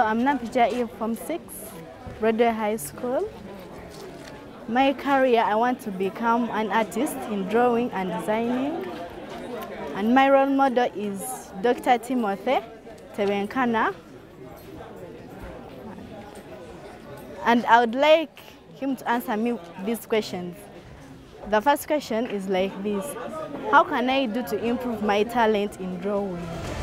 I'm Napija from 6, Broadway High School. My career, I want to become an artist in drawing and designing. And my role model is Dr. Timothy Tebenkana. And I would like him to answer me these questions. The first question is like this: how can I do to improve my talent in drawing?